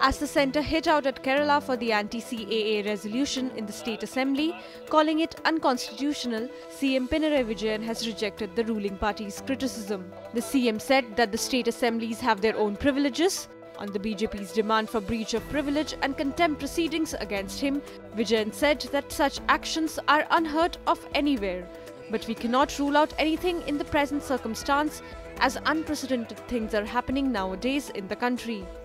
As the centre hit out at Kerala for the anti-CAA resolution in the State Assembly, calling it unconstitutional, CM Pinarayi Vijayan has rejected the ruling party's criticism. The CM said that the state assemblies have their own privileges. On the BJP's demand for breach of privilege and contempt proceedings against him, Vijayan said that such actions are unheard of anywhere. But we cannot rule out anything in the present circumstance, as unprecedented things are happening nowadays in the country.